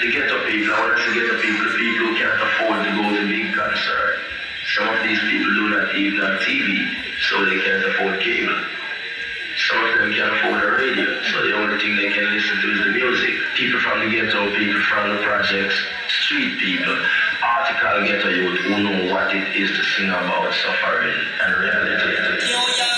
The ghetto people, I want to say ghetto people, the people who can't afford to go to big concert. Some of these people do not even have TV, so they can't afford cable. Some of them can't afford a radio, so the only thing they can listen to is the music. People from the ghetto, people from the projects, street people, article ghetto youth who know what it is to sing about suffering and reality.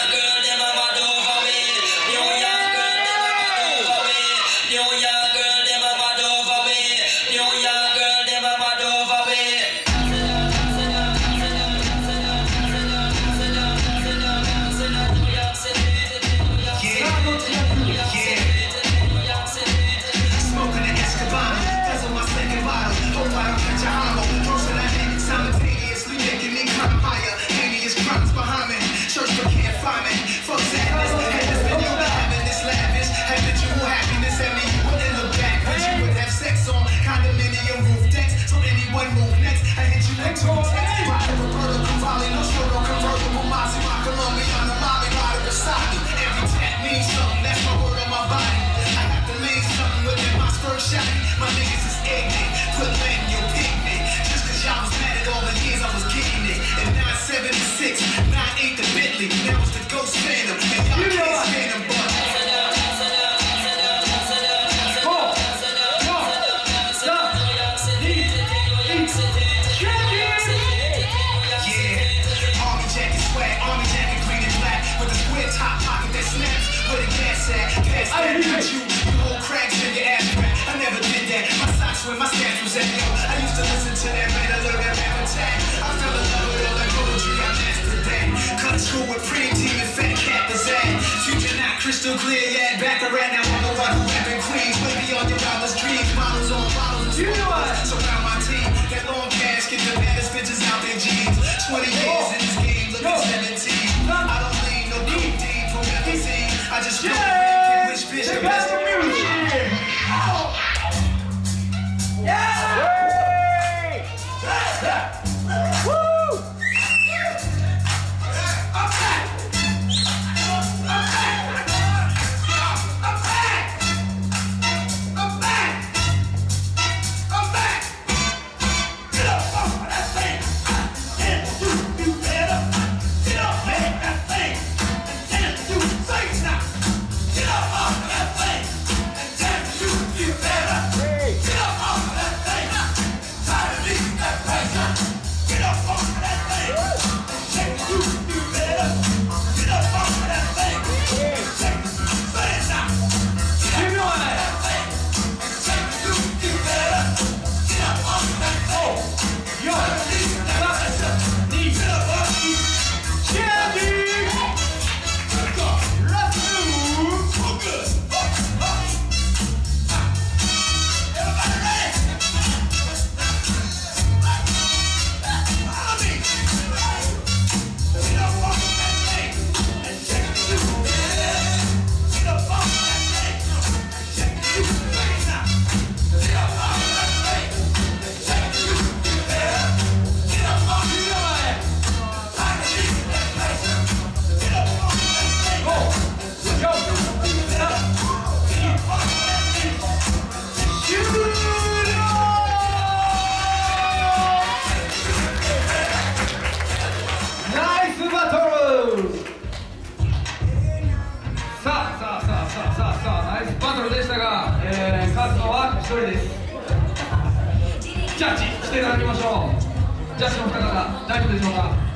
My stance was at yo. I used to listen to that man, I learned that rap attack. I fell in love with all that poetry I mastered that. Cut school with Preem Team and Fat Cat Bazan. Future not crystal clear yet. Back around now, I'm the one who rapping Queens. Way beyond your wildest dreams. Models on bottles and spoilers. Surround my team. That long cash, get the baddest bitches out their jeans. 20 years in this game, looking 17. I don't lean no codeine for magazine. I just know which bitch the best of music. ジャッジしていただきましょう。ジャッジの方々大丈夫でしょうか。